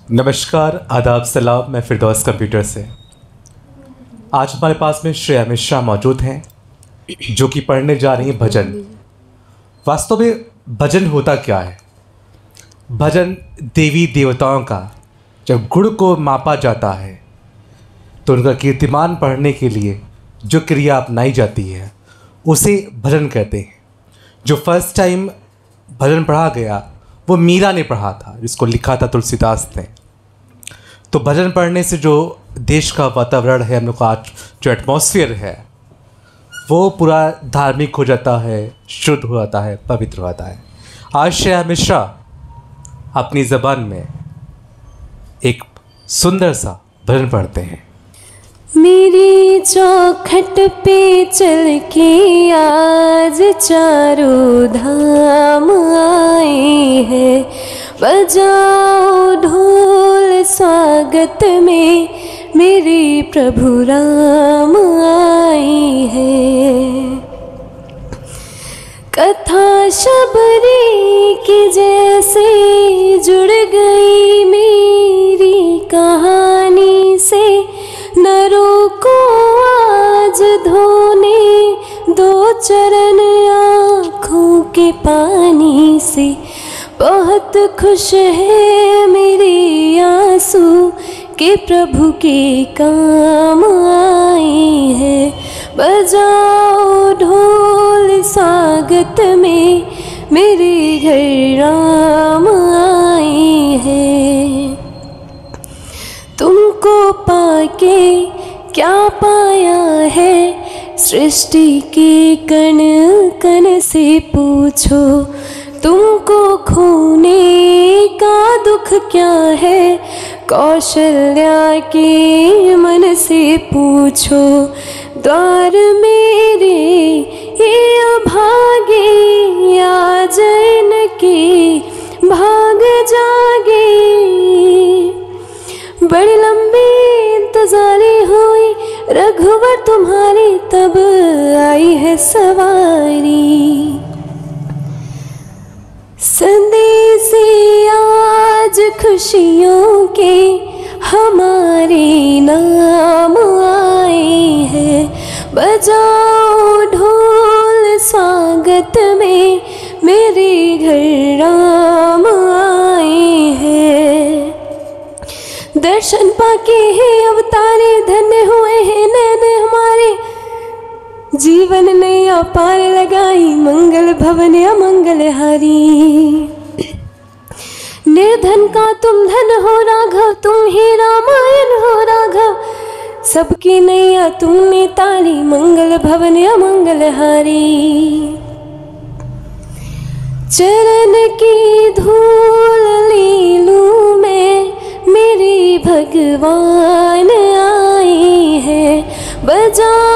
नमस्कार, आदाब, सलाम। मैं फिरदौस कंप्यूटर से। आज हमारे पास में श्रेया मिश्रा मौजूद हैं जो कि पढ़ने जा रही हैं भजन। वास्तव में भजन होता क्या है? भजन देवी देवताओं का जब गुण को मापा जाता है तो उनका कीर्तिमान पढ़ने के लिए जो क्रिया अपनाई जाती है उसे भजन कहते हैं। जो फर्स्ट टाइम भजन पढ़ा गया वो मीरा ने पढ़ा था, जिसको लिखा था तुलसीदास ने। तो भजन पढ़ने से जो देश का वातावरण है, हम लोग का आज जो एटमॉस्फेयर है वो पूरा धार्मिक हो जाता है, शुद्ध हो जाता है, पवित्र हो जाता है। आज श्रेया मिश्रा अपनी ज़बान में एक सुंदर सा भजन पढ़ते हैं। मेरी चौखट पे चल के आज चारों धाम आए हैं, बजाओ ढोल स्वागत में मेरे प्रभु राम आए हैं। कथा शबरी की जैसे जुड़ गई मेरी कहानी से, नरों को आज धोने दो चरण आँखों के पानी से। बहुत खुश है मेरे आंसू के प्रभु के काम आए हैं, बजाओ ढोल स्वागत में मेरे घर राम आए हैं। तुमको पाके क्या पाया है, सृष्टि के कण कण से पूछो। तुमको खोने का दुख क्या है, कौशल्या के मन से पूछो। द्वार मेरे ये अभागे आज इनके भाग जागे। बड़ी लंबी इंतजारी हुई रघुवर तुम्हारी, तब आई है सवारी। संदेशी आज खुशियों के हमारे नाम आए हैं, बजाओ ढोल स्वागत में मेरे घर राम आए हैं। दर्शन पाके हैं अवतारे, धन्य हुए हैं नैन हमारे। जीवन नैया पार लगाई, मंगल भवन अमंगल हारी। निर्धन का तुम धन हो राघव, तुम ही रामायण हो राघव। सबकी नैया तुमने तारी, मंगल भवन अमंगल हारी। चरण की धूल ले लूं मैं, मेरे भगवान आए हैं, बजा